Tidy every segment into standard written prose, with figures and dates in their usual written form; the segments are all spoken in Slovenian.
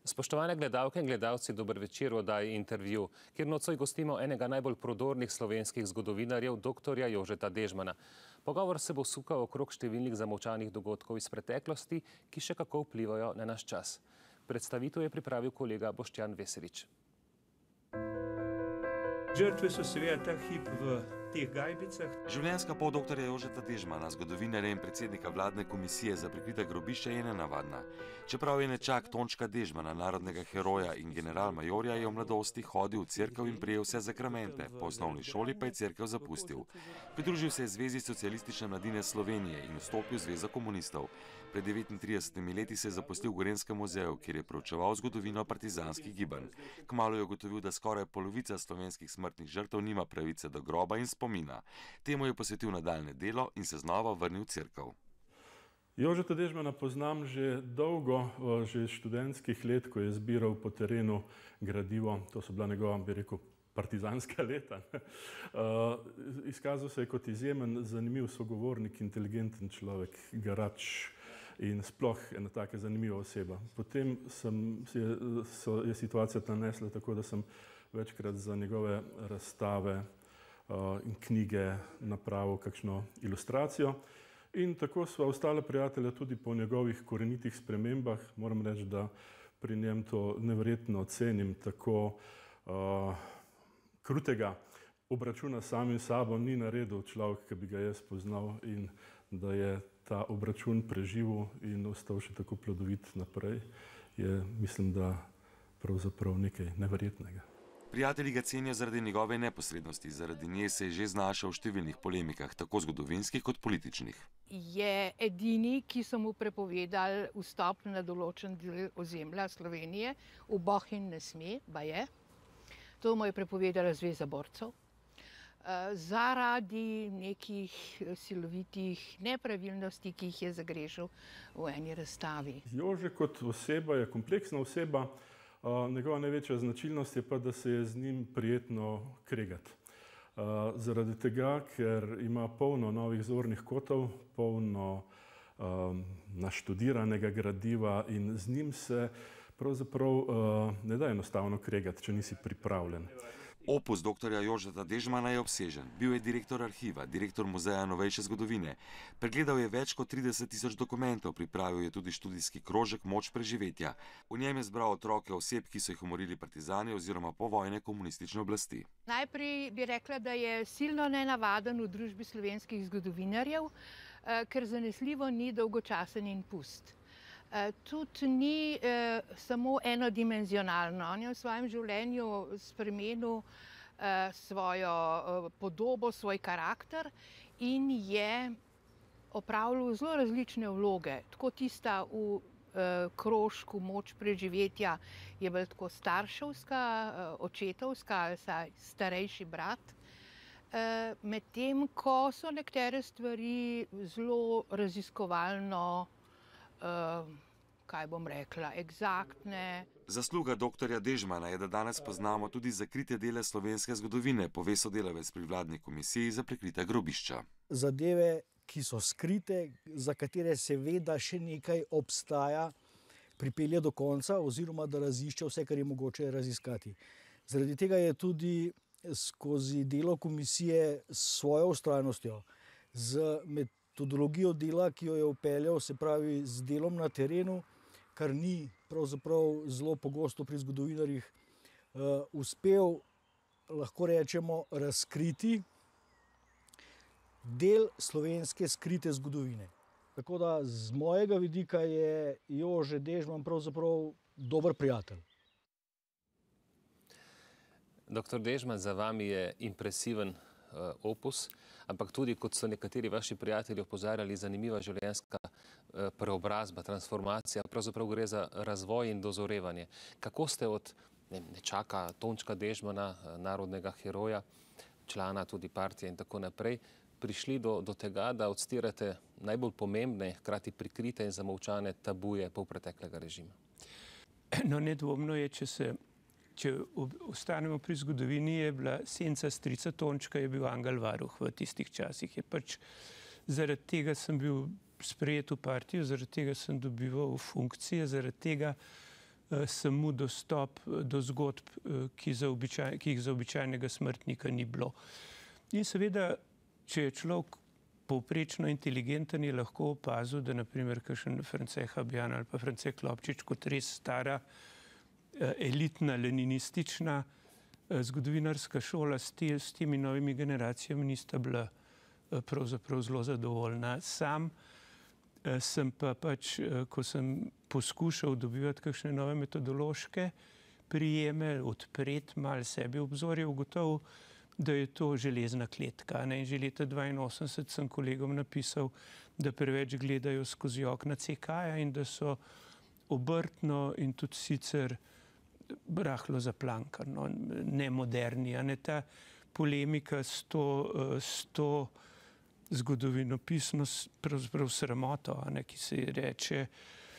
Spoštovane gledalke in gledalci, dober večer v oddaji Intervju, kjer nocoj gostimo enega najbolj prodornih slovenskih zgodovinarjev, doktorja Jožeta Dežmana. Pogovor se bo sukal okrog številnih zamolčanih dogodkov iz preteklosti, ki še kako vplivajo na naš čas. Predstavitev je pripravil kolega Boštjan Veselič. Žrtve so seveda ta hip v teh gajbicah. Življenjska pot doktorja Jožeta Dežmana, zgodovinarja in predsednika vladne komisije za prikrita grobišča, je nenavadna. Čeprav je nečak Tončka Dežmana, narodnega heroja in general-majorja, je v mladosti hodil v cerkev in prejel vse zakramente, po osnovni šoli pa je cerkev zapustil. Pridružil se je Zvezi socialistične mladine Slovenije in vstopil v Zvezo komunistov. Pred 39 leti se je zaposlil v Gorenjskem muzeju, kjer je proučeval zgodovino partizanskih gibanj. Kmalu je ugotovil, da skoraj polovica slovenskih smrtnih žrtev nima pravice do groba in spomina. Temu je posvetil nadaljnje delo in se znova vrnil v cerkev. Jožeta Dežmana poznam že dolgo, že iz študentskih let, ko je zbiral po terenu gradivo. To so bila njegova, bi rekel, partizanska leta. Izkazal se je kot izjemen, zanimiv sogovornik, inteligenten človek, garač in sploh ena taka zanimiva oseba. Potem je situacija nanesla tako, da sem večkrat za njegove razstave in knjige napravil kakšno ilustracijo. In tako sva ostala prijatelja tudi po njegovih korenitih spremembah. Moram reči, da pri njem to neverjetno cenim, tako krutega obračuna samim sabo ni naredil človek, ki bi ga jaz poznal, in da je ta obračun preživel in ostal še tako plodovit naprej, je, mislim, da pravzaprav nekaj neverjetnega. Prijatelji ga cenijo zaradi njegove neposrednosti, zaradi nje se je že znašel v številnih polemikah, tako zgodovinskih kot političnih. Je edini, ki so mu prepovedali vstop na določen del ozemlja Slovenije, v Bohinj ne sme, baje. To mu je prepovedala Zveza borcev. Zaradi nekih silovitih nepravilnosti, ki jih je zagrešil v eni razstavi. Jože kot oseba je kompleksna oseba. Njegova največja značilnost je pa, da se je z njim prijetno kregati. Zaradi tega, ker ima polno novih zornih kotov, polno naštudiranega gradiva in z njim se pravzaprav ne da enostavno kregati, če nisi pripravljen. Opus doktorja Jožeta Dežmana je obsežen. Bil je direktor arhiva, direktor Muzeja novejše zgodovine. Pregledal je več kot 30.000 dokumentov, pripravil je tudi študijski krožek Moč preživetja. V njem je zbral otroke oseb, ki so jih umorili partizani oziroma povojne komunistične oblasti. Najprej bi rekla, da je silno nenavaden v družbi slovenskih zgodovinarjev, ker zanesljivo ni dolgočasen in pust. Tudi ni samo enodimenzionalno. On je v svojem življenju spremenil svojo podobo, svoj karakter in je opravljal zelo različne vloge. Tako tista v krožku Moč preživetja je bolj tako starševska, očetovska ali saj starejši brat. Medtem ko so nekatere stvari zelo raziskovalno, kaj bom rekla, eksaktne. Zasluga doktorja Dežmana je, da danes poznamo tudi zakrite dele slovenske zgodovine, pove sodelavec pri vladni komisiji za prikrita grobišča. Zadeve, ki so skrite, za katere se ve, da še nekaj obstaja, pripelje do konca oziroma da razišče vse, kar je mogoče raziskati. Zaradi tega je tudi skozi delo komisije s svojo vztrajnostjo, z metodologijo dela, ki jo je vpeljal, se pravi z delom na terenu, kar ni pravzaprav zelo pogosto pri zgodovinarjih, uspel, lahko rečemo, razkriti del slovenske skrite zgodovine. Tako da z mojega vidika je Jože Dežman pravzaprav dober prijatelj. Doktor Dežman, za vami je impresiven opus, ampak tudi, kot so nekateri vaši prijatelji opozarjali, zanimiva življenjska preobrazba, transformacija, pravzaprav gre za razvoj in dozorevanje. Kako ste od nečaka Tončka Dežmana, narodnega heroja, člana tudi partije in tako naprej, prišli do tega, da odstirate najbolj pomembne, hkrati prikrite in zamolčane tabuje polpreteklega režima? No, nedvomno je, če ostanemo pri zgodovini, je bila senca strica Tončka, je bil angel varuh v tistih časih. Je pač zaradi tega sem bil sprejet v partijo, zaradi tega sem dobival funkcije, zaradi tega samo dostop do zgodb, ki jih za običajnega smrtnika ni bilo. In seveda, če je človek povprečno inteligenten, je lahko opazil, da naprimer kakšen France Habjan ali pa France Klopčič kot res stara, elitna, leninistična zgodovinarska šola s temi novimi generacijami nista bila pravzaprav zelo zadovoljna. Sam sem pa pač, ko sem poskušal dobivati kakšne nove metodološke prijeme, odpreti malo sebi obzorje, ugotovil, da je to železna kletka. In že leta 1982 sem kolegom napisal, da preveč gledajo skozi okna CK-ja in da so obrtno in tudi sicer rahlo zaplankarno, nemoderni. Ta polemika s to zgodovinopisno pravzaprav sramoto, ki se ji reče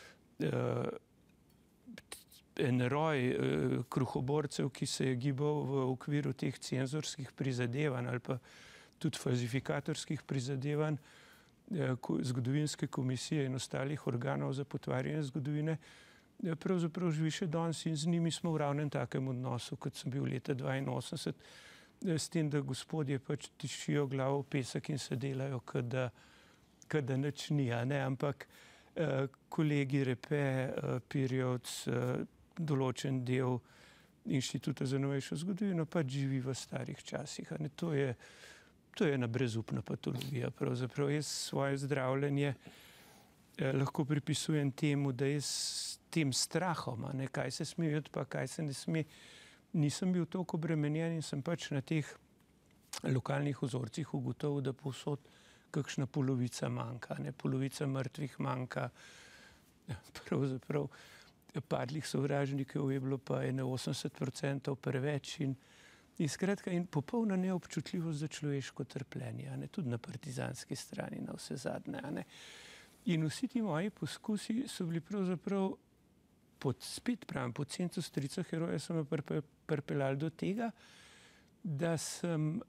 en roj kruhoborcev, ki se je gibal v okviru teh cenzorskih prizadevanj ali pa tudi falsifikatorskih prizadevanj zgodovinske komisije in ostalih organov za potvarjanje zgodovine, pravzaprav živi še danes in z njimi smo v ravnem takem odnosu, kot sem bil leta 1982, s tem, da gospodje pač tišijo glavo v pesek in se delajo, kada nič ni, ampak kolegi Repe, Pirjevc, določen del Inštituta za novejšo zgodovino pač živi v starih časih. To je ena brezupna patologija. Pravzaprav jaz svoje zdravljenje lahko pripisujem temu, da jaz tem strahom, kaj se sme videti, pa kaj se ne sme, nisem bil toliko obremenjen in sem pač na teh lokalnih vzorcih ugotovil, da povsod kakšna polovica manjka, polovica mrtvih manjka, pravzaprav padlih sovražnikov je bilo pa 81% preveč in skratka in popolna neobčutljivost za človeško trpljenje, tudi na partizanski strani, na vse zadnje. In vsi ti moji poskusi so bili pravzaprav spet pravim, pod senco strica heroja so me pripeljali do tega, da sem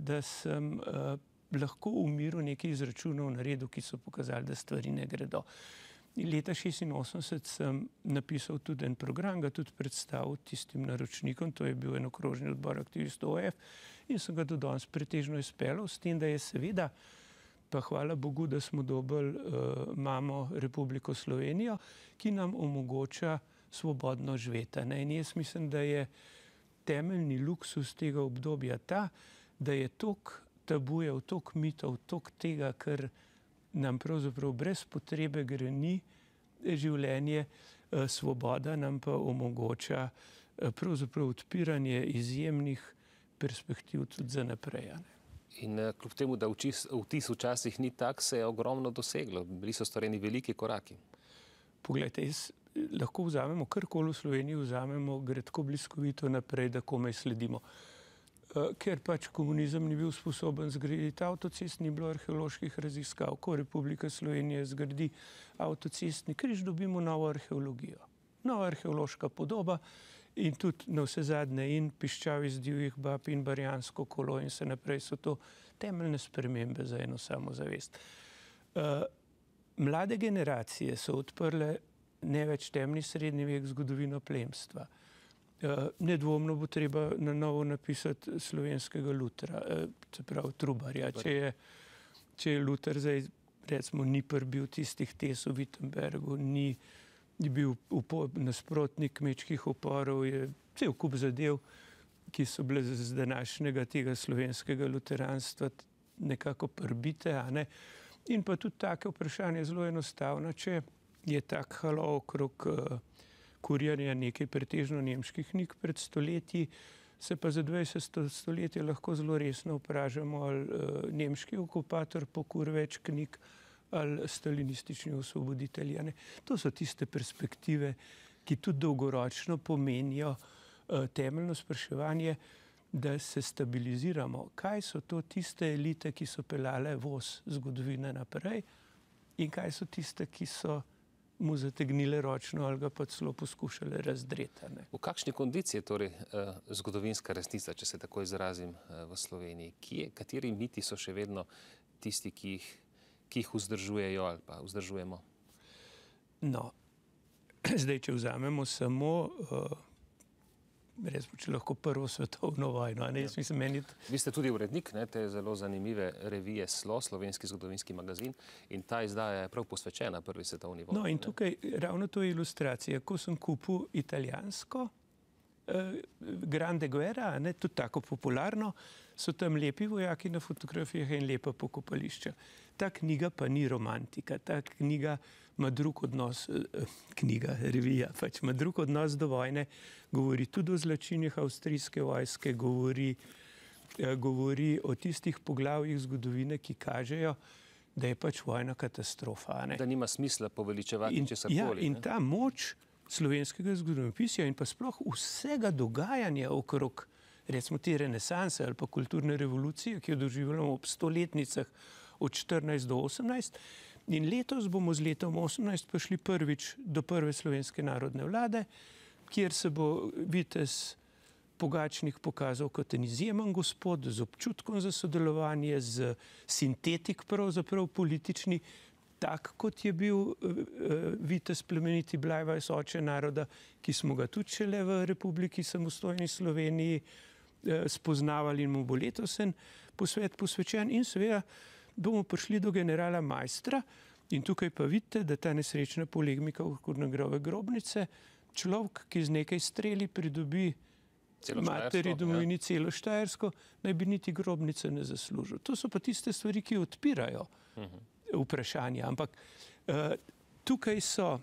lahko v miru nekaj izračunov naredil, ki so pokazali, da stvari ne gredo. In leta 1986 sem napisal tudi en program, ga tudi predstavil tistim naročnikom, to je bil en okrožni odbor aktivistov OF in sem ga do danes pretežno izpeljal, s tem, da je seveda, pa hvala Bogu, da smo dobili imamo Republiko Slovenijo, ki nam omogoča svobodno živeti. In jaz mislim, da je temeljni luksus tega obdobja ta, da je toliko tabujev, toliko mitov, toliko tega, kar nam pravzaprav brez potrebe greni življenje, svoboda nam pa omogoča pravzaprav odpiranje izjemnih perspektiv tudi za naprej. In kljub temu, da vtis včasih ni tak, se je ogromno doseglo. Bili so storjeni veliki koraki. Poglejte, lahko vzamemo karkoli v Sloveniji, gre tako bliskovito naprej, da komaj sledimo. Ker pač komunizem ni bil sposoben zgraditi avtocest, ni bilo arheoloških raziskav. Ko Republika Slovenija zgradi avtocestni križ, dobimo novo arheologijo. Nova arheološka podoba in tudi na vse zadnje in piščavi z divjih bab in barjansko kolo in se naprej so to temeljne spremembe za eno samozavest. Mlade generacije so odprle ne več temni srednji vek, zgodovino plemstva. Nedvomno bo treba na novo napisati slovenskega Lutra, se pravi Trubarja. Če je Luther zdaj, recimo, ni pribil tistih tes v Wittenbergu, ni bil nasprotnik kmečkih uporov, je cel kup zadev, ki so bile z današnjega tega slovenskega luteranstva nekako prbite, in pa tudi take vprašanje zelo enostavno, če je tak halo okrog kurjanja nekaj pretežno nemških knjig pred stoletji, se pa za 20. stoletje lahko zelo resno vprašamo, ali nemški okupator pokur več knjig ali stalinistični osvoboditelji. To so tiste perspektive, ki tudi dolgoročno pomenijo temeljno spraševanje, da se stabiliziramo. Kaj so to tiste elite, ki so peljale voz zgodovine naprej in kaj so tiste, ki so mu zategnile ročno ali ga pa celo poskušale razdreti. V kakšni kondiciji je torej zgodovinska resnica, če se tako izrazim, v Sloveniji? Kateri miti so še vedno tisti, ki jih vzdržujejo ali pa vzdržujemo? No, zdaj, če vzamemo samo, če lahko prvo svetovno vojno. Jaz mislim, Vi ste tudi urednik te zelo zanimive revije SLO, Slovenski zgodovinski magazin, in ta izdaja je prav posvečena prvi svetovni vojni. No, in tukaj ravno to je ilustracija. Ko sem kupil italijansko Grande Guerra, tudi tako popularno, so tam lepi vojaki na fotografijah in lepa pokopališča. Ta knjiga pa ni romantika, ta knjiga ima drug odnos, revija, pač ima drug odnos do vojne, govori tudi o zločinih avstrijske vojske, govori o tistih poglavjih zgodovine, ki kažejo, da je pač vojna katastrofa. Da nima smisla poveličevati česarkoli. Ja, in ta moč slovenskega zgodovinopisja in pa sploh vsega dogajanja okrog, recimo te renesanse ali pa kulturne revolucije, ki jo doživljamo ob 100-letnicah od 14 do 18. In letos bomo z letom 18 prišli prvič do prve slovenske narodne vlade, kjer se bo vitez Pogačnik pokazal kot en izjemen gospod, z občutkom za sodelovanje, z sintetik pravzaprav politični, tak kot je bil vitez plemeniti Blajvajs, oče naroda, ki smo ga tudi šele v Republiki samostojni Sloveniji spoznavali in mu bo letos en posvet posvečen. In seveda bomo prišli do generala Maistra in tukaj pa vidite, da ta nesrečna polemika okrog njegove grobnice, človek, ki z nekaj streli pridobi materi domovini celo Štajersko, naj bi niti grobnice ne zaslužil. To so pa tiste stvari, ki odpirajo vprašanja. Ampak tukaj so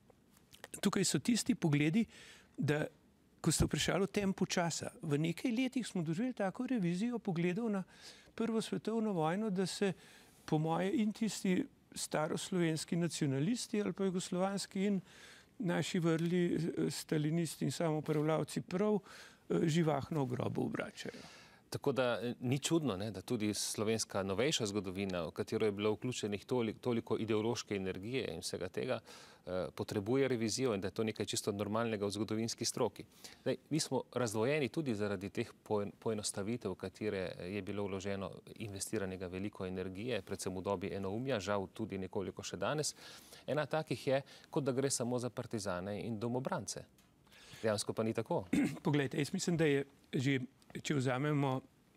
tisti pogledi, da ko ste vprašali o tempu časa, v nekaj letih smo doživeli tako revizijo pogledov na prvo svetovno vojno, da se po moje in tisti staroslovenski nacionalisti ali pa jugoslovanski in naši vrli stalinisti in samopravljavci prav živahno v grobu obračajo. Tako da ni čudno, da tudi slovenska novejša zgodovina, v katero je bilo vključenih toliko ideološke energije in vsega tega, potrebuje revizijo in da je to nekaj čisto normalnega v zgodovinski stroki. Mi smo razdvojeni tudi zaradi teh poenostavitev, v katere je bilo vloženo investiranega veliko energije, predvsem v dobi enoumja, žal tudi nekoliko še danes. Ena takih je, kot da gre samo za partizane in domobrance. Dejansko pa ni tako. Poglejte, jaz mislim, da je že, če vzamemo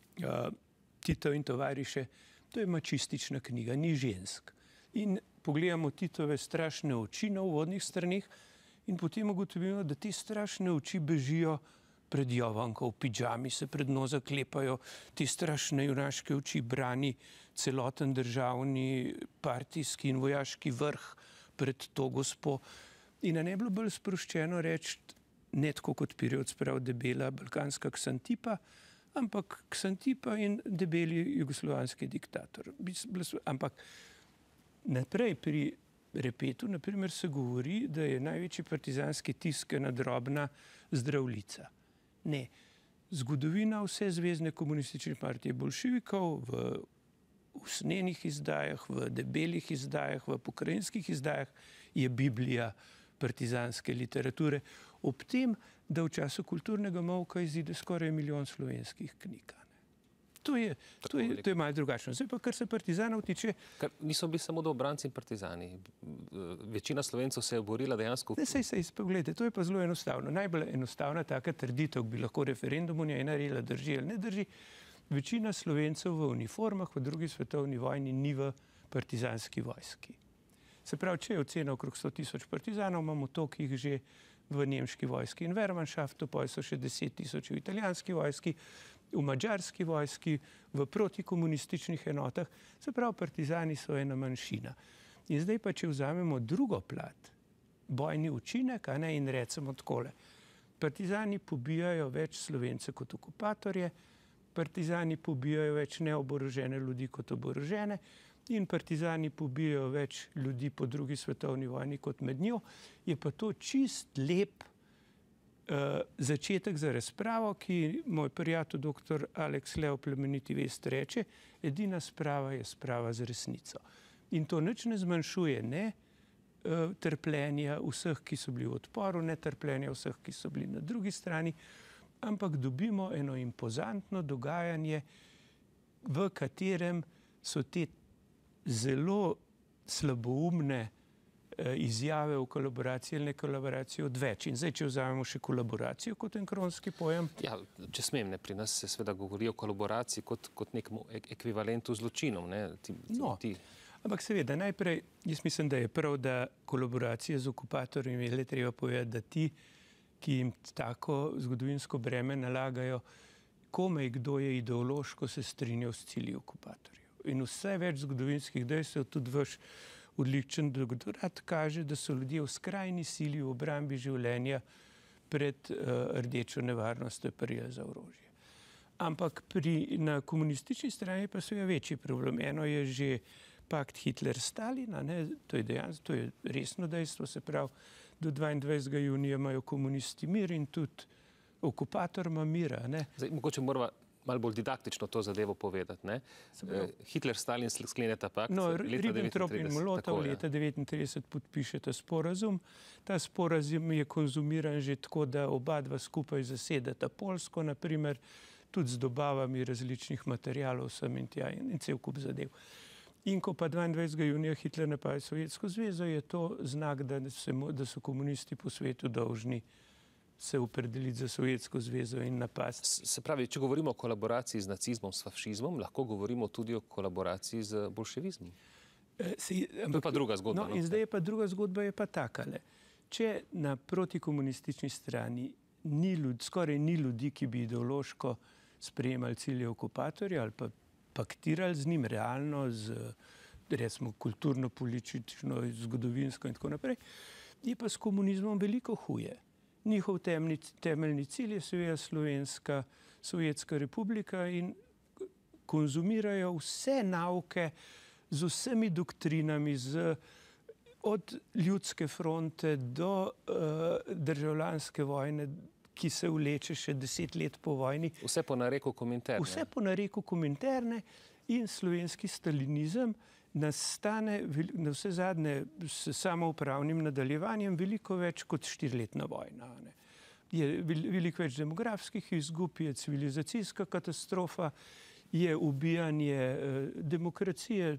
Tito in tovariše, to je mačistična knjiga, ni žensk. In pogledamo Titove strašne oči na uvodnih straneh in potem ugotovimo, da te strašne oči bežijo pred Jovanko, v pidžami se pred njo zaklepajo, te strašne junaške oči brani celoten državni, partijski in vojaški vrh pred to gospo. In ne bilo bolj sproščeno reči, ne tako kot Pirjevc prav debela balkanska Ksantipa, ampak Ksantipa in debeli jugoslovanski diktator. Ampak naprej pri Repetu, naprimer, se govori, da je največji partizanski tisk ena drobna Zdravljica. Ne. Zgodovina vse zvezne komunistične partije bolševikov v usnenih izdajah, v debelih izdajah, v pokrajinskih izdajah je Biblija partizanske literature. Ob tem, da v času kulturnega molka izide skoraj 1 milijon slovenskih knjig. To je malo drugačno. Zdaj pa, kar se partizanov tiče... Niso bili samo dobranci in partizani. Večina Slovencev se je borila dejansko... Pogledajte, to je pa zelo enostavno. Najbolj enostavna taka trditev, bi lahko referendum je naredila, drži ali ne drži. Večina Slovencev v uniformah v drugi svetovni vojni ni v partizanski vojski. Se pravi, če je ocena okrog 100 000 partizanov, imamo toliko jih že v nemški vojski in Wehrmannschaftu, pa so še 10 000 v italijanski vojski, v mađarski vojski, v protikomunističnih enotah. Se pravi, partizani so ena manjšina. In zdaj pa, če vzamemo drugo plat, bojni učinek, in recimo takole. Partizani pobijajo več Slovence kot okupatorje, partizani pobijajo več neoborožene ljudi kot oborožene, in partizani pobijajo več ljudi po drugi svetovni vojni kot med njo, je pa to čist lep začetek za razpravo, ki moj prijatelj dr. Aleks Lev plemeniti vest reče, edina sprava je sprava z resnico. In to nič ne zmanjšuje ne trpljenja vseh, ki so bili v odporu, ne trpljenja vseh, ki so bili na drugi strani, ampak dobimo eno impozantno dogajanje, v katerem so te zelo slaboumne izjave o kolaboraciji ali ne kolaboraciji odveč. In zdaj, če vzamemo še kolaboracijo kot en kronski pojem. Ja, če smem, ne, pri nas se seveda govori o kolaboraciji kot nekem ekvivalentu zločinom. Ampak seveda, najprej, jaz mislim, da je prav, da kolaboracije z okupatorjem je le treba povedati, da ti, ki jim tako zgodovinsko breme nalagajo, komaj kdo je ideološko se strinjal s cilji okupatorjev. In vse več zgodovinskih dejstev, tudi vaš odličen doktorat kaže, da so ljudje v skrajni sili v obrambi življenja pred rdečo nevarnostjo prijeli za orožje. Ampak na komunistični strani pa so večji problem. Eno je že pakt Hitler-Stalina, to je resno dejstvo, se pravi, do 22. junija imajo komunisti mir in tudi okupator ima mira. Zdaj, mogoče moramo malo bolj didaktično to zadevo povedati. Hitler-Stalin skleneta pakt. Ribbentrop in Molotov leta 1939 podpišeta sporazum. Ta sporazum je konzumiran že tako, da oba dva skupaj zasedeta Poljsko, naprimer, tudi z dobavami različnih materialov sem in tja in cel kup zadev. In ko pa 22. junija Hitler napada Sovjetsko zvezo, je to znak, da so komunisti po svetu dolžni se opredeliti za Sovjetsko zvezo in napasti. Se pravi, če govorimo o kolaboraciji z nacizmom, s fašizmom, lahko govorimo tudi o kolaboraciji z bolševizmom. To je pa druga zgodba. In zdaj je pa druga zgodba, je pa takale. Če na protikomunistični strani skoraj ni ljudi, ki bi ideološko sprejemali cilje okupatorja ali pa paktirali z njim realno, recimo kulturno, politično, zgodovinsko in tako naprej, je pa s komunizmom veliko huje. Njihov temeljni cilj je seveda Slovenska Sovjetska republika in konzumirajo vse nauke z vsemi doktrinami, od ljudske fronte do državljanske vojne, ki se vleče še 10 let po vojni. Vse po nareku Kominterne. Vse po nareku Kominterne in slovenski stalinizem nastane na vse zadnje s samoupravnim nadaljevanjem veliko več kot 4-letna vojna. Je veliko več demografskih izgub, je civilizacijska katastrofa, je ubijanje demokracije,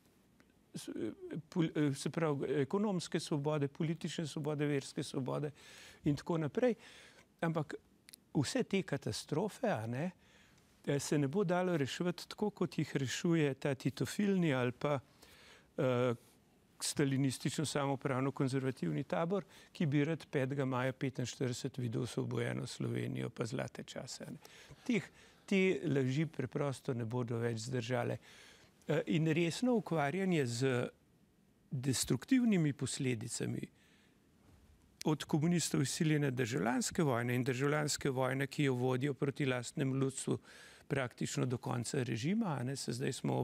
se pravi ekonomske svobode, politične svobode, verske svobode in tako naprej. Ampak vse te katastrofe se ne bo dalo reševati tako, kot jih rešuje ta titofilni ali pa stalinistično samoupravno konzervativni tabor, ki bi rad 5. maja 1945 videl osvobojeno Slovenijo pa zlate čase. Te laži preprosto ne bodo več zdržale. In resno ukvarjanje z destruktivnimi posledicami od komunistov izsiljene državljanske vojne in državljanske vojne, ki jo vodijo proti lastnemu ljudstvu praktično do konca režima. Zdaj smo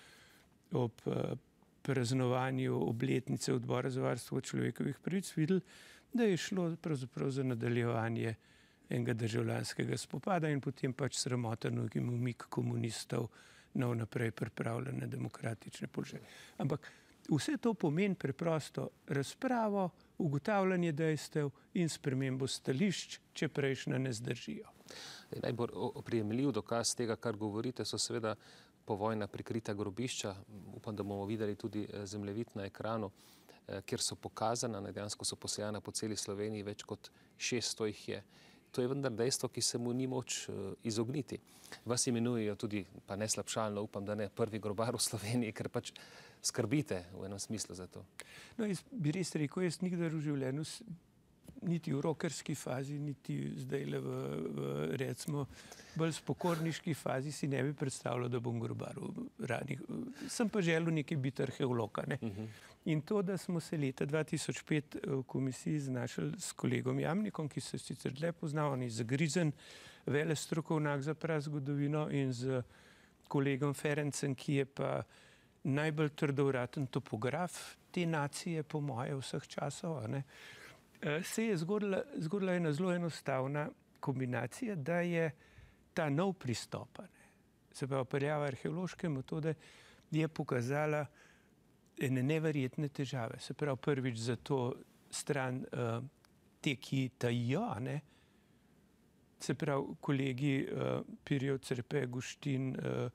ob praznovanju obletnice Odbora za varstvo človekovih pravic videli, da je šlo pravzaprav za nadaljevanje enega državljanskega spopada in potem pač sramoten umik komunistov na vnaprej pripravljene demokratične položaje. Ampak vse to pomeni preprosto razpravo, ugotavljanje dejstev in spremembo stališč, če prejšnja ne zdržijo. Najbolj oprijemljiv dokaz tega, kar govorite, so seveda povojna prikrita grobišča. Upam, da bomo videli tudi zemljevid na ekranu, kjer so pokazana, dejansko so posejana po celi Sloveniji, več kot 600 jih je. To je vendar dejstvo, ki se mu ni moč izogniti. Vas imenujejo tudi, pa ne slabšalno, upam, da ne prvi grobar v Sloveniji, ker pač skrbite v enem smislu za to. No, jaz bi res rekel, jaz nikdar v življenju, niti v rokerski fazi, niti zdaj v recimo bolj spokorniški fazi si ne bi predstavljal, da bom grobar ranih. Sem pa želel nekaj biti arheologa. In to, da smo se leta 2005 v komisiji znašli s kolegom Jamnikom, ki se sicer dlje poznal, on je zagrizen velestrokovnjak za prazgodovino, in z kolegom Ferencem, ki je pa najbolj trdovraten topograf te nacije, po moje, vseh časov, se je zgodila ena zelo enostavna kombinacija, da je ta nov pristop, se pravi priprava arheološke metode, je pokazala ene neverjetne težave. Se pravi prvič za to stran te, ki tajijo, se pravi kolegi Pirjev, Cerpe, Guštin,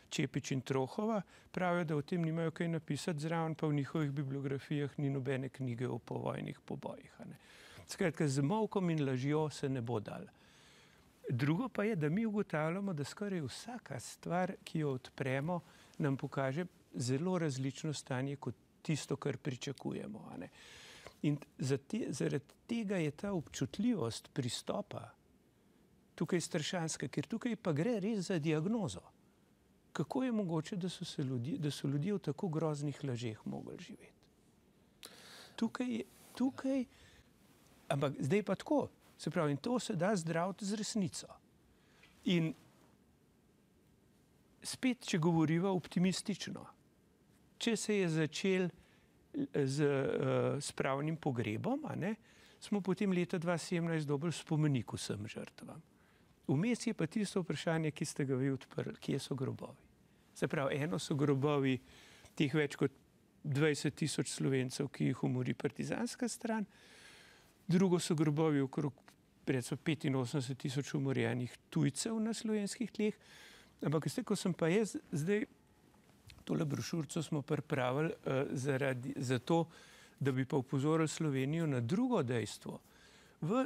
Čepič in Trohova, pravijo, da o tem nimajo kaj napisati, zraven pa v njihovih bibliografijah ni nobene knjige o povojnih pobojih. Skratka, z molkom in lažjo se ne bo dal. Drugo pa je, da mi ugotavljamo, da skoraj vsaka stvar, ki jo odpremo, nam pokaže zelo različno stanje kot tisto, kar pričakujemo. In zaradi tega je ta občutljivost pristopa tukaj strašanska, ker tukaj pa gre res za diagnozo. Kako je mogoče, da so ljudje v tako groznih lažeh mogli živeti? Tukaj, ampak zdaj pa tako, se pravi, in to se da zdraviti z resnico. In spet, če govoriva optimistično, če se je začel s pravnim pogrebom, smo potem leta 2017 dobili spomenik vsem žrtvam. Vmes je pa tisto vprašanje, ki ste ga vi odprli, kje so grobovi. Se pravi, eno so grobovi teh več kot 20 tisoč Slovencev, ki jih umori partizanska stran, drugo so grobovi okrog 85 tisoč umorjenih tujcev na slovenskih tleh. Ampak ko sem pa jaz zdaj, tole brošurico smo pripravili zato, da bi pa upozorili Slovenijo na drugo dejstvo. V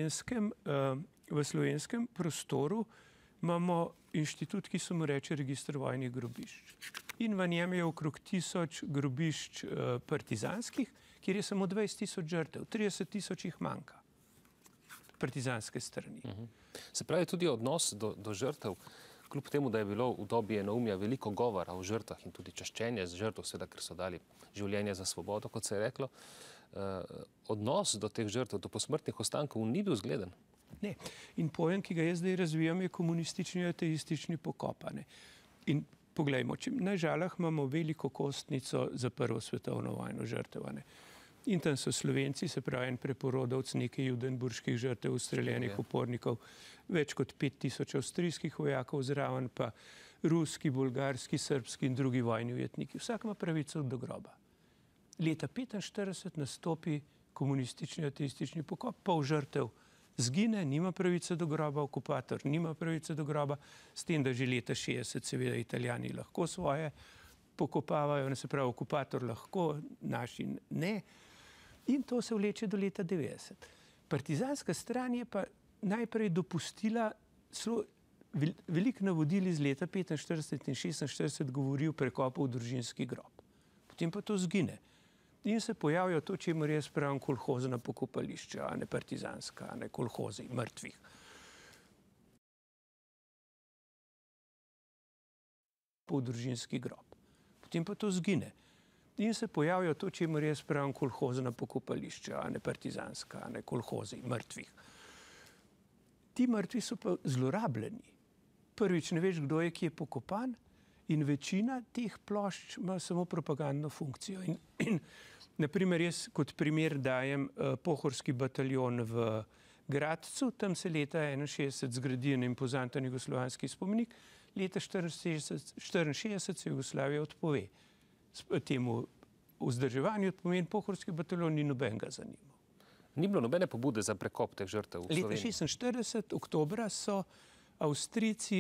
slovenskem prostoru imamo inštitut, ki se mu reče Register vojnih grobišč. In v njem je okrog 1000 grobišč partizanskih, kjer je samo 20 tisoč žrtev, 30 tisoč jih manjka partizanske strani. Se pravi, tudi odnos do žrtev, kljub temu, da je bilo v dobi enoumja veliko govora o žrtvah in tudi čaščenje z žrtev, seveda, ker so dali življenje za svobodo, kot se je reklo, odnos do teh žrtev, do posmrtnih ostankov ni bil zgleden. Ne. In pojem, ki ga jaz zdaj razvijam, je komunistični ateistični pokop. In poglejmo, na Žalah imamo veliko kostnico za Prvo svetovno vojno žrtev. In tam so Slovenci, se pravi en preporodovc, nekaj judenburških žrtev, ustreljenih upornikov, več kot 5000 avstrijskih vojakov, zraven pa ruski, bolgarski, srbski in drugi vojni ujetniki. Vsak ima pravico do groba. Leta 1945 nastopi komunistični ateistični pokop, pol žrtev zgine, nima pravice do groba, okupator nima pravice do groba, s tem, da že leta 60 seveda Italijani lahko svoje pokopavajo, se pravi okupator lahko, naši ne. In to se vleče do leta 90. Partizanska stran je pa najprej dopustila, veliko navodil iz leta 45 in 46 govori o prekopu v družinski grob. Potem pa to zgine. In se pojavijo to, čemur jaz pravim kolhozna pokopališča, a ne partizanska, a ne kolhozi mrtvih. V družinski grob. Potem pa to zgine. In se pojavijo to, čemur jaz pravim kolhozna pokopališča, a ne partizanska, a ne kolhozi mrtvih. Ti mrtvi so pa zlorabljeni. Prvič ne veš, kdo je, ki je pokopan, in večina teh plošč ima samo propagandno funkcijo. In naprimer, jaz kot primer dajem pohorski bataljon v Gradcu, tam se leta 1961 zgradi en impozanten jugoslovanski spomenik, leta 1964 se Jugoslavija odpove temu vzdrževanju, pomeni pohorski bataljon ni nobenega zanimal. Ni bilo nobene pobude za prekop teh žrtev v Sloveniji? Leta 1946, oktobra, so Avstrijci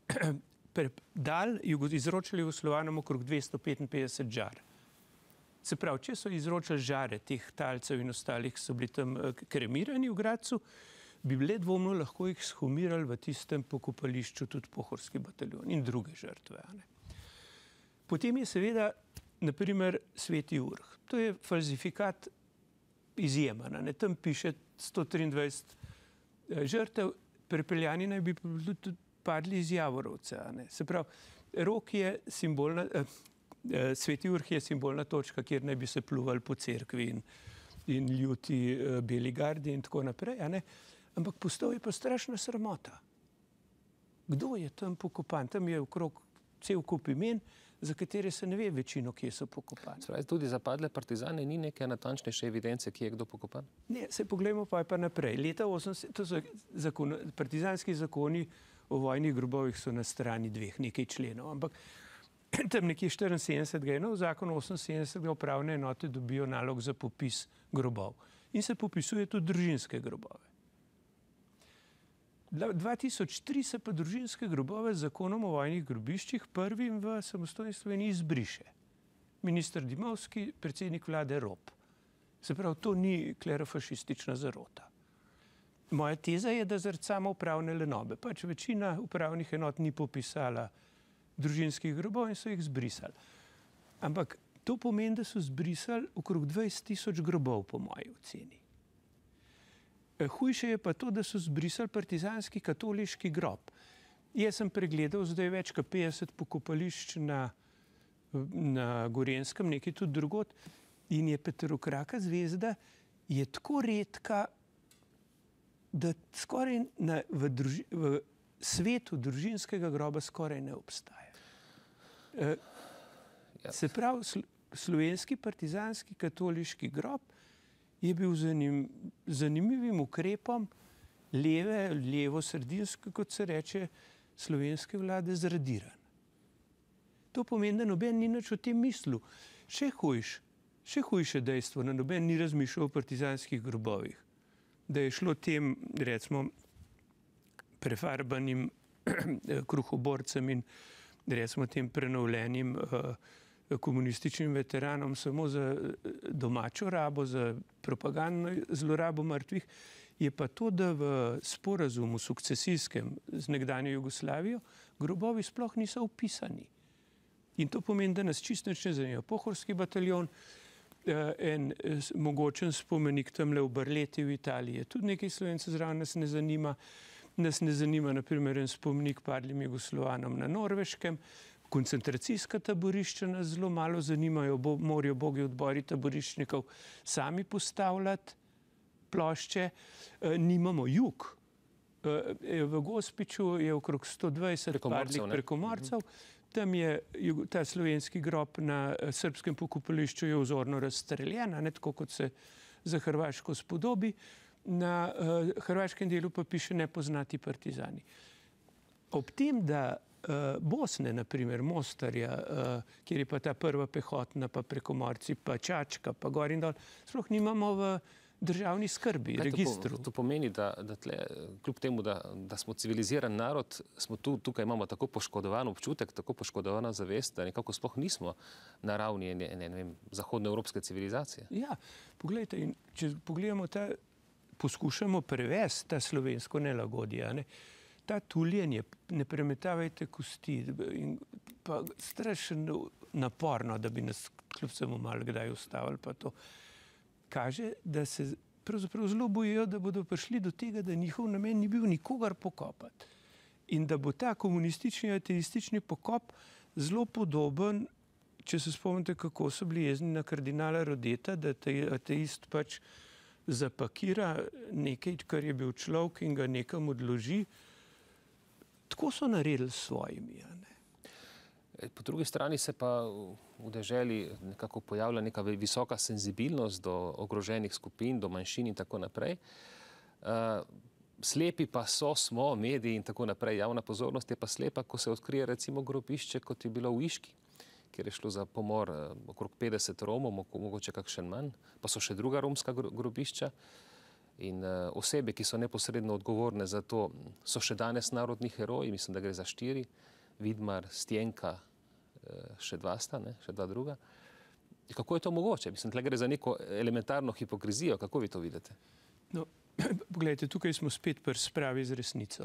izročili Jugoslovanom okrog 255 žar. Se pravi, če so izročili žare teh talcev in ostalih, ki so bili tam kremirani v Gradcu, bi bile dvomno lahko jih shumirali v tistem pokopališču tudi pohorski bataljon in druge žrtve. Potem je seveda, naprimer, Sveti Urh. To je falsifikat izjemen. Tam piše 123 žrtev, prepeljani naj bi tudi padli iz Javorovca. Se pravi, Rok je simbolna, Sveti Urh je simbolna točka, kjer naj bi se pluvali po cerkvi in ljuti beli gardi in tako naprej. Ampak postal je pa strašna sramota. Kdo je tam pokopan? Tam je okrog cel kup imen, za katere se ne ve večino, kje so pokopani. Spravi, tudi za padle partizane ni neke natančnejše evidence, kje je kdo pokopan? Ne, se poglejmo pa naprej. Leta 80, to so partizanski zakoni o vojnih grobovih so na strani 2, nekaj členov, ampak tam nekje 74 je nov zakon, 78 upravne enote dobijo nalog za popis grobov. In se popisuje tudi družinske grobove. 2003 se pa družinske grobove z zakonom o vojnih grobiščih prvim v samostojni Sloveniji izbriše. Minister Dimovski, predsednik vlade Rop. Se pravi, to ni klerofašistična zarota. Moja teza je, da zaradi samo upravne lenobe. Pač večina upravnih enot ni popisala družinskih grobov in so jih zbrisali. Ampak to pomeni, da so zbrisali okrog 20.000 grobov, po moji oceni. Hujše je pa to, da so zbrisali partizanski katoliški grob. Jaz sem pregledal zdaj več kot 50 pokopališč na Gorenjskem, nekaj tudi drugod, in je peterokraka zvezda je tako redka, da skoraj v svetu družinskega groba skoraj ne obstaja. Se pravi, slovenski partizanski katoliški grob je bil zanimivim ukrepom levo-sredinske, kot se reče, slovenske vlade zradiran. To pomeni, da noben ni nič o tem mislil. Še hujše dejstvo, da noben ni razmišljal o partizanskih grobovih. Da je šlo tem, recimo, prefarbanim kruhoborcem in recimo tem prenovljenim komunističnim veteranom samo za domačo rabo, za propagandno zlorabo mrtvih, je pa to, da v sporazumu sukcesijskem z nekdanjo Jugoslavijo grobovi sploh niso vpisani. In to pomeni, da nas čisto nič ne zanima. Pohorski bataljon, en mogočen spomenik tamle v Barleti v Italiji, tudi nekaj Slovencev zraven nas ne zanima. Nas ne zanima, na primer, en spomenik padlim Jugoslovanom na Norveškem. Koncentracijska taborišča nas zelo malo zanimajo, morajo bogi odbori taboriščnikov sami postavljati plošče. Nimamo jug. V Gospiću je okrog 120 padlih prekomorcev. Tam je ta slovenski grob na srbskem pokopališču je vzorno razstreljen, ne tako kot se za Hrvaško spodobi. Na hrvaškem delu pa piše nepoznati partizani. Ob tem, da Bosne, na primer Mostarja, kjer je pa ta prva pehotna, pa prekomorci, pa Čačka, pa gor in dol, sploh nimamo v državni skrbi, registru. To pomeni, da kljub temu, da smo civiliziran narod, smo tukaj imamo tako poškodovan občutek, tako poškodovana zavest, da nekako sploh nismo na ravni zahodnoevropske civilizacije. Ja, poglejte, in če pogledamo poskušamo prevesti ta slovensko nelagodje, ta tuljenje, ne premetavajte kosti, in pa strašno naporno, da bi nas kljub samo malo kdaj ustavili, pa to kaže, da se pravzaprav zelo bojijo, da bodo prišli do tega, da njihov namen ni bil nikogar pokopati. In da bo ta komunistični, ateistični pokop zelo podoben, če se spomnite, kako so bili jezni na kardinala Rodeta, da ateist pač zapakira nekaj, kar je bil človek in ga nekam odloži. Tako so naredili s svojimi. Po drugi strani se pa v deželi nekako pojavlja neka visoka senzibilnost do ogroženih skupin, do manjšin in tako naprej. Slepi pa smo, mediji in tako naprej. Javna pozornost je pa slepa, ko se odkrije recimo grobišče, kot je bilo v Iški, kjer je šlo za pomor okrog 50 Romov, mogoče kakšen manj, pa so še druga romska grobišča. In osebe, ki so neposredno odgovorne za to, so še danes narodni heroji, mislim, da gre za 4, Vidmar, Stjenka, še 2 sta, še 2 druga. Kako je to mogoče? Mislim, tle gre za neko elementarno hipokrizijo. Kako vi to vidite? No, pogledajte, tukaj smo spet pri spravi z resnico.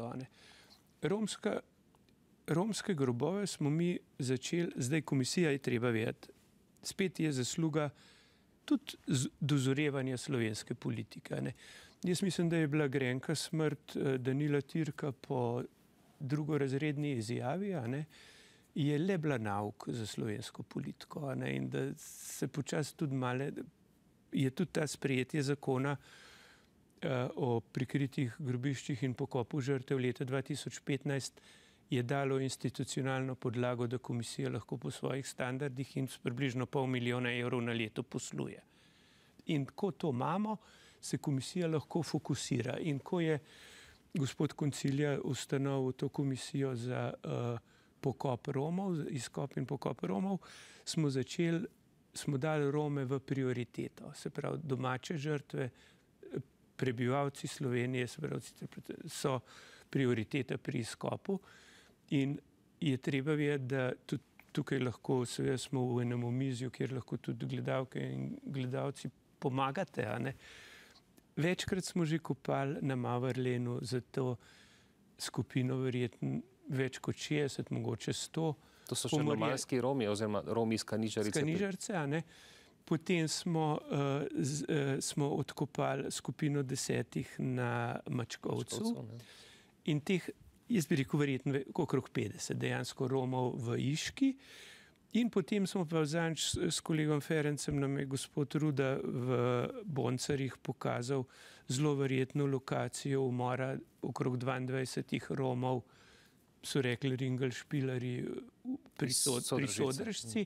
Romske grobove smo mi začeli, zdaj komisija je treba vedeti, spet je zasluga tudi dozorevanja slovenske politike. Jaz mislim, da je bila grenka smrt Danila Türka po drugorazredni izjavi, je le bila nauk za slovensko politiko. In da se počasi tudi male, je tudi ta sprejetje zakona o prikritih grobiščih in pokopu žrtev leta 2015 je dalo institucionalno podlago, da komisija lahko po svojih standardih in s približno $500 000 na leto posluje. In ko to imamo, se komisija lahko fokusira. In ko je gospod Koncilja ustanovil to komisijo za pokop Romov, izkop in pokop Romov, smo dali Rome v prioriteto. Se pravi, domače žrtve, prebivalci Slovenije so prioriteta pri izkopu. In je treba vedeti, da tudi tukaj lahko, seveda smo v enem omizju, kjer lahko tudi gledalke in gledalci pomagate. A ne? Večkrat smo že kopali na Mavrlenu za to skupino verjetno več kot 60, mogoče 100. To so črnomaljski Romi oziroma Romi iz Kanižarice. Kanižarce, a ne. Potem smo odkopali skupino 10 na Mačkovcu in teh, jaz bi rekel, verjetno okrog 50, dejansko Romov v Iški. In potem smo pa vzanč s kolegom Ferencem, nam je gospod Ruda v Boncarjih pokazal zelo verjetno lokacijo umora okrog 22 Romov, so rekli Ringelšpilari pri Sodržci.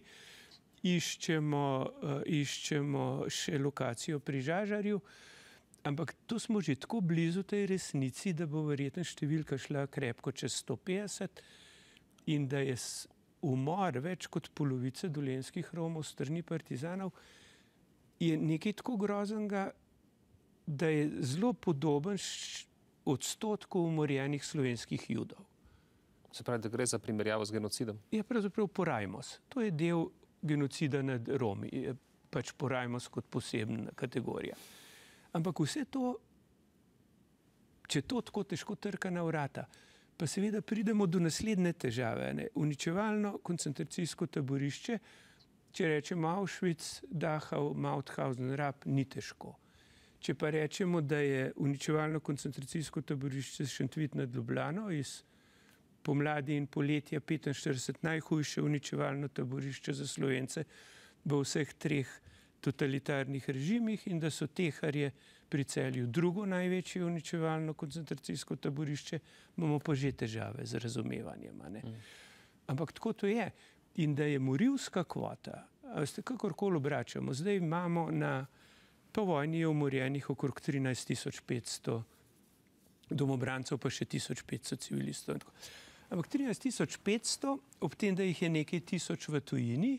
Iščemo še lokacijo pri Žažarju, ampak to smo že tako blizu tej resnici, da bo verjetno številka šla krepko čez 150 in da je umor več kot polovice dolenjskih Romov s strani partizanov je nekaj tako groznega, da je zelo podoben odstotku umorjenih slovenskih Judov. Se pravi, da gre za primerjavo z genocidom? Je pravzaprav porajmos. To je del genocida nad Romi, je pač porajmos kot posebna kategorija. Ampak vse to, če to tako težko trka na vrata, pa seveda pridemo do naslednje težave. Ne? Uničevalno koncentracijsko taborišče, če rečemo Auschwitz, Dachau, Mauthausen, Rab, ni težko. Če pa rečemo, da je uničevalno koncentracijsko taborišče Šentvid nad Ljubljano iz pomladi in poletja 45 najhujše uničevalno taborišče za Slovence v vseh 3 totalitarnih režimih in da so Teharje pri Celju drugo največje uničevalno koncentracijsko taborišče, imamo pa že težave z razumevanjem. Ampak tako to je. In da je morilska kvota, kakorkoli obračamo, zdaj imamo po vojni je umorjenih okrog 13.500 domobrancev, pa še 1500 civilistov. Ampak 13.500, ob tem, da jih je nekaj tisoč v tujini,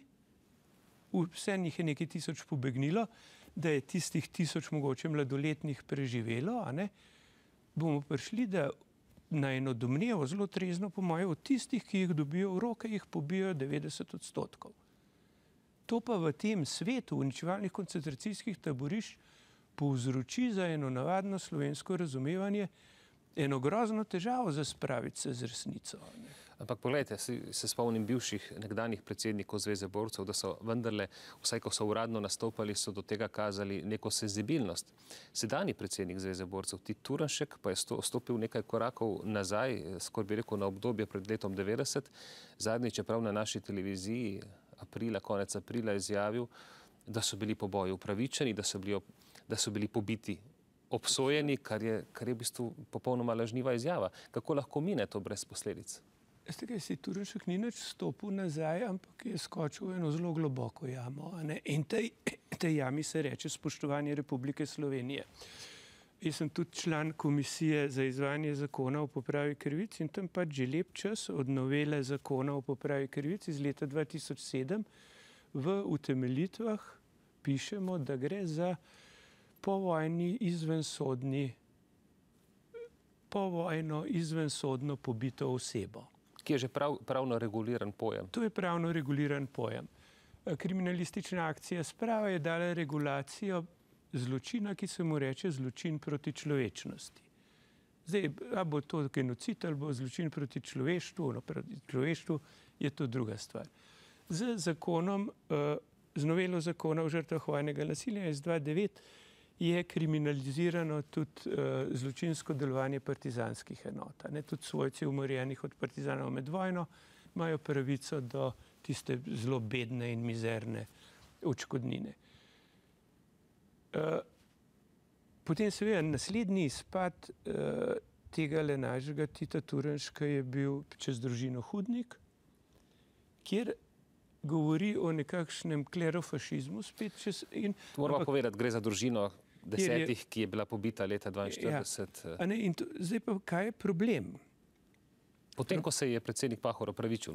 vse njih je nekaj tisoč pobegnilo, da je tistih 1000 mogoče mladoletnih preživelo, bomo prišli, da na eno domnevo, zelo trezno po moje, od tistih, ki jih dobijo v roke, jih pobijo 90%. To pa v tem svetu uničevalnih koncentracijskih taborišč povzroči za eno navadno slovensko razumevanje eno grozno težavo za spraviti se z resnico. Ampak pogledajte, se spomnim bivših nekdanjih predsednikov Zveze borcev, da so vendarle, vsaj ko so uradno nastopali, so do tega kazali neko senzibilnost. Sedanji predsednik Zveze borcev, Tit Turnšek, pa je stopil nekaj korakov nazaj, skoraj bi rekel na obdobje pred letom 90. Zadnjič, čeprav na naši televiziji konec aprila izjavil, da so bili poboji upravičeni, da so bili pobiti obsojeni, kar je v bistvu popolnoma lažniva izjava. Kako lahko mine to brez posledic? Veste kaj, si Turnšek ni nič stopil nazaj, ampak je skočil v eno zelo globoko jamo. In tej jami se reče spoštovanje Republike Slovenije. Jaz sem tudi član komisije za izvajanje zakona o popravi krivic in tam pač že lep čas od novele zakona o popravi krivic iz leta 2007 v utemeljitvah pišemo, da gre za povojno izvensodno pobito osebo. Ki je že pravno reguliran pojem. To je pravno reguliran pojem. Kriminalistična akcija Sprava je dala regulacijo zločina, ki se mu reče zločin proti človečnosti. Zdaj, a bo to genocid ali bo zločin proti človeštvu, proti človeštvu je to druga stvar. Z novelo zakona o žrtvah vojnega nasilja iz 2009 je kriminalizirano tudi zločinsko delovanje partizanskih enot. Tudi svojci umorjenih od partizanov med vojno imajo pravico do tiste zelo bedne in mizerne odškodnine. Potem seveda naslednji izpad tega našega Tita Turnška je bil čez družino Hudnik, kjer govori o nekakšnem klerofašizmu spet. Moramo povedati, gre za družino 10, ki je bila pobita leta 1942. In zdaj pa kaj je problem? Potem, ko se je predsednik Pahor opravičil.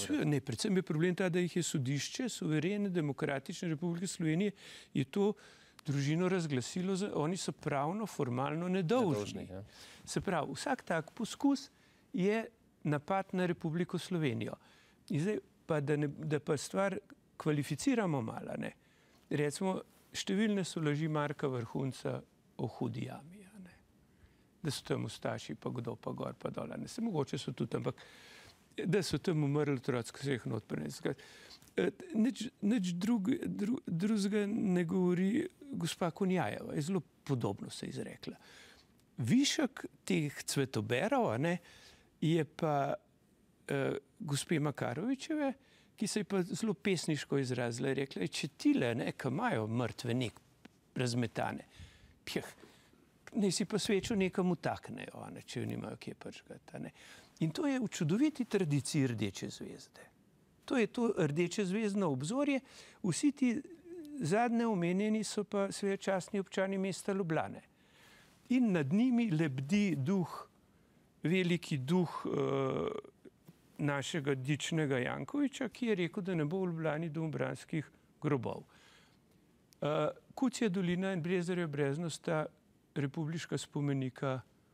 Predvsem je problem ta, da jih je sodišče, suverene, demokratične Republike Slovenije, je to družino razglasilo, oni so pravno, formalno nedolžni. Ja. Se pravi, vsak tak poskus je napad na Republiko Slovenijo. In zdaj pa, da pa stvar kvalificiramo malo, ne. Recimo, številne so laži Marka Vrhunca o Hudi jami, ne. Da so tam ustaši, pa kdo pa gor, pa dol, ne. Se mogoče so tudi, ampak da so tam umrli otroci, ko se jih not prenesli. Nič drugega ne govori gospa Konjajeva, je zelo podobno se izrekla. Višek teh cvetoberov, ne, je pa gospe Makarovičeve, ki se je pa zelo pesniško izrazila, je rekla, če tile, ne, ki imajo mrtve nek razmetane, naj si pa svečo nekam utaknejo, ne, če jo nimajo kje pržgati. Ne. In to je v čudoviti tradiciji Rdeče zvezde. To je to rdeče zvezdno obzorje, vsi ti zadnje omenjeni so pa seveda častni občani mesta Ljubljane. In nad njimi lebdi duh, veliki duh našega dičnega Jankoviča, ki je rekel, da ne bo v Ljubljani domobranskih grobov. Kucija dolina in Brezarjevo brezno sta republiška spomenika,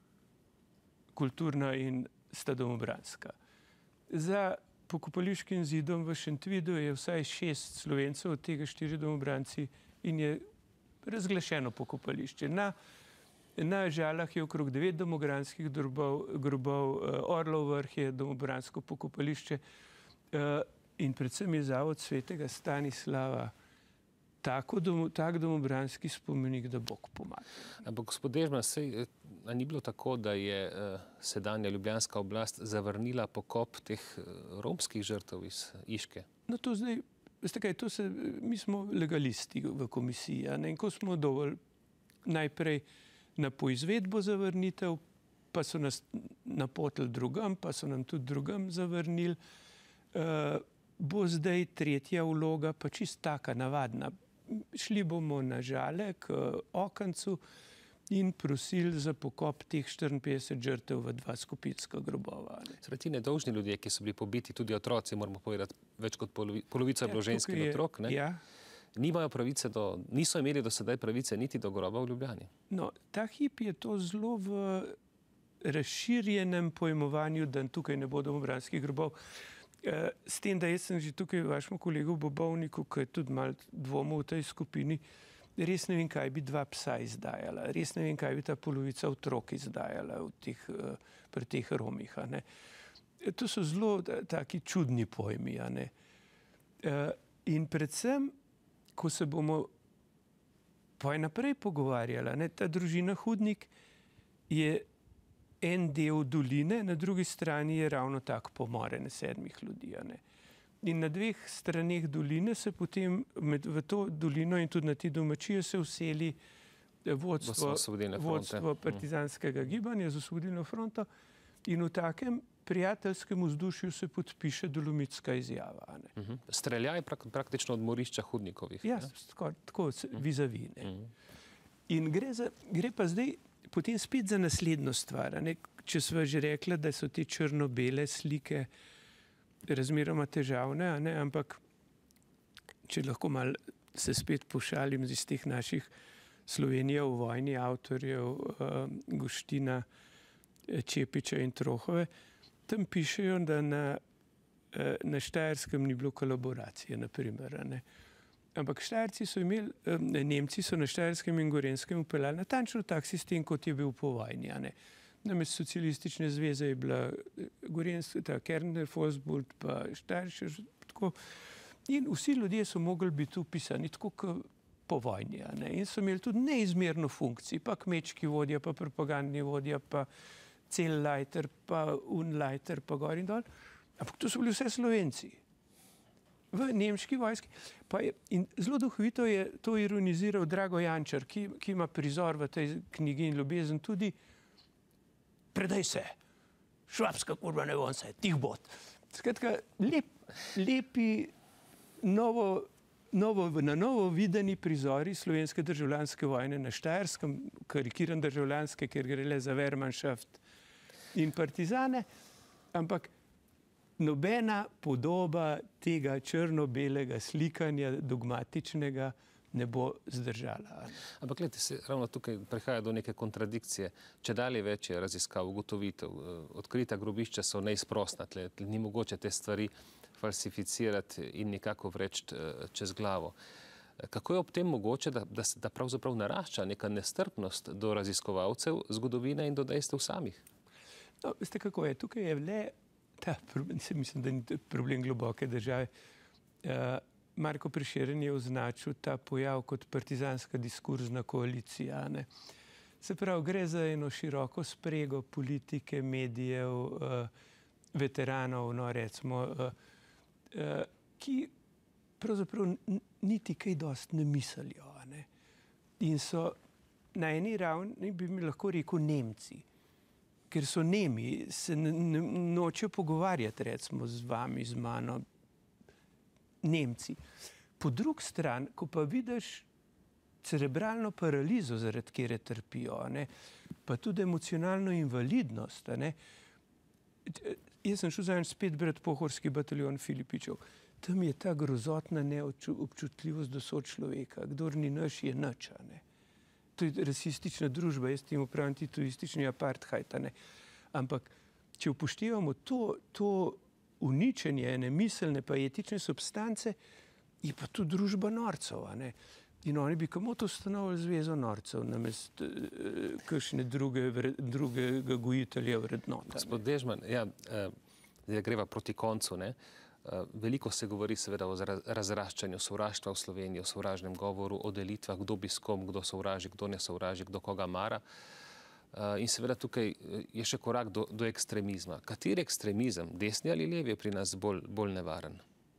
kulturna in sta domobranska. Za pokopališkim zidom v Šentvidu je vsaj 6 Slovencev, od tega 4 domobranci, in je razglašeno pokopališče. Na Žalah je okrog 9 domobranskih grobov, Orlov vrh je domobransko pokopališče in predvsem je zavod svetega Stanislava tak domobranski spomenik, da Bog pomaga. Ampak gospod Dežman, ni bilo tako, da je sedanja ljubljanska oblast zavrnila pokop teh romskih žrtev iz Iške? No to zdaj, veste kaj, mi smo legalisti v komisiji, in ko smo dovolj najprej na poizvedbo zavrnitev, pa so nas napotili drugam, pa so nam tudi drugam zavrnili, bo zdaj tretja vloga, pa čist taka navadna. Šli bomo na Žale k okencu in prosili za pokop teh 54 žrtev v 2 skupinska grobova. Ti nedolžni ljudje, ki so bili pobiti, tudi otroci, moramo povedati, več kot polovica je bilo ženskih otrok, ne? Ja. Niso imeli do sedaj pravice niti do groba v Ljubljani. No, ta hip je to zelo v razširjenem pojmovanju, da tukaj ne bo domobranskih grobov. S tem, da jaz sem že tukaj vašemu kolegu Bobovniku, ki je tudi malo dvomil v tej skupini, res ne vem, kaj bi 2 psa izdajala, res ne vem, kaj bi ta polovica otrok izdajala pri teh Romih. To so zelo taki čudni pojmi. In predvsem, ko se bomo pa naprej pogovarjali, ta družina Hudnik je en del doline, na drugi strani je ravno tak pomoren 7 ljudi. In na 2 straneh doline se potem v to dolino in tudi na te domačije se vseli vodstvo partizanskega gibanja z Osvobodilno fronto in v takem prijateljskem vzdušju se podpiše Dolomitska izjava. Streljaj praktično od morišča Hudnikovih. Ja, tako vis-a-vis. In gre pa zdaj potem spet za naslednjo stvar. Če sva že rekla, da so te črno-bele slike razmeroma težavne, ampak če lahko malo se spet pošalim iz teh naših Slovenija v vojni avtorjev Guština, Čepiča in Trohove, tam pišejo, da na Štajerskem ni bilo kolaboracije, naprimer. Ampak Štajerci so imeli, Nemci so na Štajerskem in Gorenskem upeljali natančno tak sistem, kot je bil po vojni. Namesto socialistične zveze je bila Gorenska, Kerner, Fosbult, pa Štajerš, tako. In vsi ljudje so mogli biti upisani tako kot po vojni. In so imeli tudi neizmerno funkcij, pa kmečki vodja, pa propagandni vodja, pa cel lajter, pa unlajter, pa gor in dol. Ampak to so bili vse Slovenci. V nemški vojski. In zelo duhovito je to ironiziral Drago Jančar, ki ima prizor v tej knjigi in ljubezen tudi predaj se, švabska kurva ne von se, tih bod. Skratka, lepi na novo videni prizori slovenske državljanske vojne na Štajerskem, karikiran državljanske, ker gre le za Wehrmannschaft in partizane, ampak nobena podoba tega črno-belega slikanja dogmatičnega ne bo zdržala. Ampak gledajte, ravno tukaj prihaja do neke kontradikcije. Če dalje več je raziskav, ugotovitev, odkrita grobišča so neizprosna, ni mogoče te stvari falsificirati in nekako vreči čez glavo. Kako je ob tem mogoče, da pravzaprav narašča neka nestrpnost do raziskovalcev zgodovine in do dejstev samih? No, veste, kako je? Tukaj je le ta problem, mislim, da ni problem globoke države. Marko Prešeren je označil ta pojav kot partizanska diskurzna koalicija. Ne? Se pravi, gre za eno široko sprego politike, medijev, veteranov, no, recimo, ki pravzaprav niti kaj dost ne mislijo. Ne? In so na eni ravni, bi mi lahko rekel, Nemci, ker so Nemi, se nočejo pogovarjati, recimo, z vami, z mano, Nemci. Po drugi strani, ko pa vidiš cerebralno paralizo, zaradi kjer trpijo, ne, pa tudi emocionalno invalidnost. Ne. Jaz sem šel zadnjič spet brati Pohorski bataljon Filipičev. Tam je ta grozotna neobčutljivost do sočloveka. Kdor ni naš, je nič. Ne. To je rasistična družba, jaz temu pravim titoistični apartheid. Ne. Ampak, če upoštevamo to uničenje ene miselne pa etične substance, je pa tu družba norcev. Ne. In oni bi komot ustanovili zvezo norcev, namesto kakšne drugega gojitelja vrednota. Gospod Dežman, ja, greva proti koncu, ne? Veliko se govori seveda o razraščanju sovraštva v Sloveniji, o sovražnem govoru, o delitvah, kdo bi s kom, kdo sovraži, kdo ne sovraži, kdo koga mara. In seveda tukaj je še korak do ekstremizma. Kateri ekstremizem, desni ali levi, je pri nas bolj nevaren?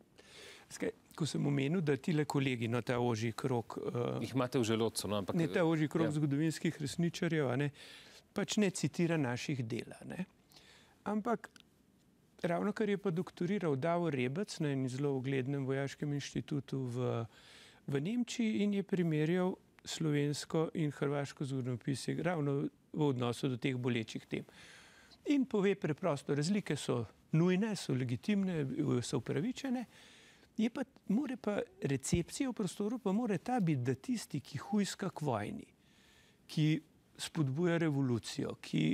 Ko sem omenil, da tile kolegi, no, ta ožji krog... Jih imate v želodcu, no, ampak... Ne, ta ožji krog zgodovinskih resničarjev, ne, pač ne citira naših dela, ne. Ampak ravno kar je pa doktoriral Davor Rebec na enem zelo uglednem vojaškem inštitutu v Nemčiji in je primerjal slovensko in hrvaško zgodovinopisje ravno v odnosu do teh bolečih tem. In pove preprosto, razlike so nujne, so legitimne, so upravičene, more pa recepcija v prostoru, pa more ta biti, da tisti, ki hujska k vojni, ki spodbuja revolucijo,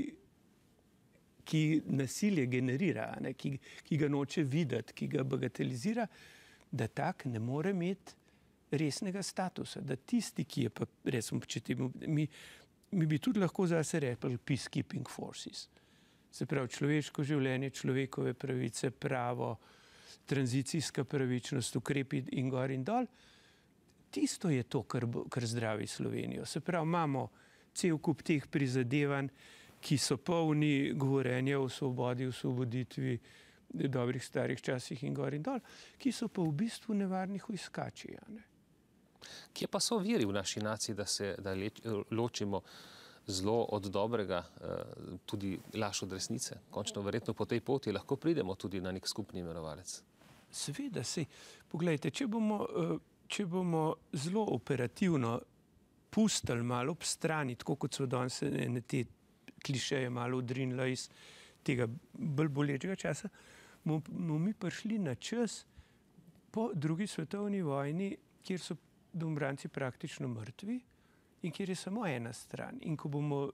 ki nasilje generira, ne, ki ga noče videti, ki ga bagatelizira, da tak ne more imeti resnega statusa. Da tisti, ki je pa, recimo, mi bi tudi lahko zase rekli peacekeeping forces. Se pravi, človeško življenje, človekove pravice, pravo, tranzicijska pravičnost, ukrepi in gor in dol. Tisto je to, kar zdravi Slovenijo. Se pravi, imamo cel kup teh prizadevanj, ki so polni govorenja o svobodi, o svoboditvi, dobrih starih časih in gor in dol, ki so pa v bistvu nevarni hujskači. Ne? Kje pa so viri v naši naciji, da ločimo zlo od dobrega, tudi laž od resnice? Končno, verjetno po tej poti lahko pridemo tudi na nek skupni imenovalec. Seveda, poglejte, če bomo zelo operativno pustili malo ob strani, tako kot so danes te klišeje malo odrinila iz tega bolj bolečega časa, bomo mi prišli na čas po drugi svetovni vojni, kjer so domobranci praktično mrtvi in kjer je samo ena stran. In ko bomo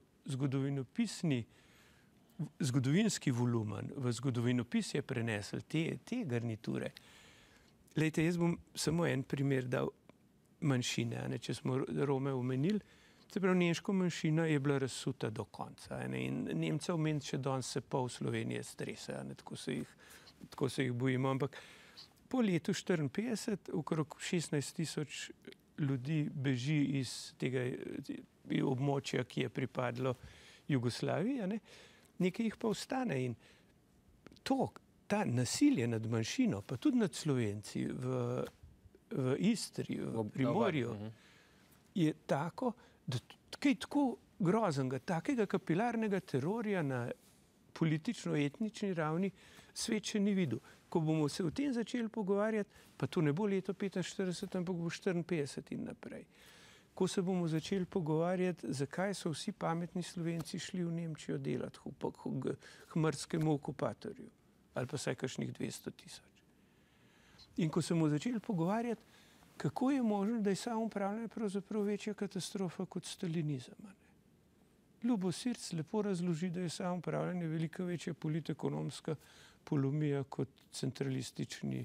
zgodovinski volumen v zgodovinopisje prenesli te garniture. Glejte, jaz bom samo en primer dal manjšine, ne, če smo Rome omenili. Se pravi, nemška manjšina je bila razsuta do konca. Ne, in Nemcev meni še danes se pol Slovenije stresa, ne, tako se jih bojimo. Ampak po letu 1954 okrog 16,000 ljudi beži iz tega območja, ki je pripadlo Jugoslaviji, ne. Nekaj jih pa ostane in ta nasilje nad manjšino, pa tudi nad Slovenci v Istri, v Primorju, je tako, da kaj tako groznega, takega kapilarnega terorja na politično-etnični ravni svet še ni videl. Ko bomo se o tem začeli pogovarjati, pa to ne bo leto 1945, ampak bo 1954 in naprej. Ko se bomo začeli pogovarjati, zakaj so vsi pametni Slovenci šli v Nemčijo delati k mrskemu okupatorju, ali pa vsaj kakšnih 200 000. In ko se bomo začeli pogovarjati, kako je možno, da je samoupravljanje pravzaprav večja katastrofa kot stalinizem. Ljubo Sirc lepo razloži, da je samoupravljanje velika večja politekonomska polomija kot centralistični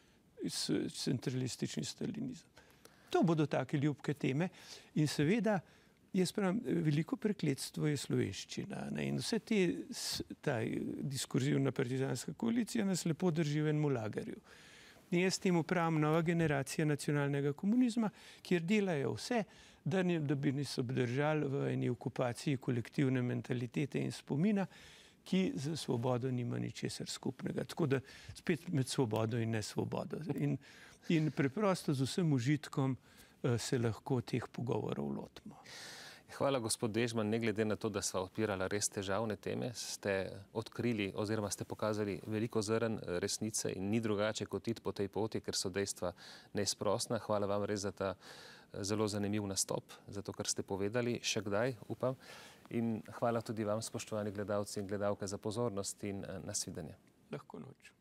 stalinizem. To bodo take ljubke teme in seveda, jaz pravim, veliko prekletstvo je slovenščina in vse ta diskurzivna partizanska koalicija nas lepo drži v enem lagerju. In jaz temu pravim nova generacija nacionalnega komunizma, kjer delajo vse, da bi nas obdržali v eni okupaciji kolektivne mentalitete in spomina, ki za svobodo nima ničesar skupnega. Tako da spet med svobodo in nesvobodo. In preprosto z vsem užitkom se lahko teh pogovorov lotimo. Hvala, gospod Dežman. Ne glede na to, da sva odpirala res težavne teme, ste odkrili oziroma ste pokazali veliko zrn resnice in ni drugače kot iti po tej poti, ker so dejstva neizprosna. Hvala vam res za ta zelo zanimiv nastop, za to, kar ste povedali, še kdaj, upam. In hvala tudi vam, spoštovani gledalci in gledalke, za pozornost in nasvidenje. Lahko noč.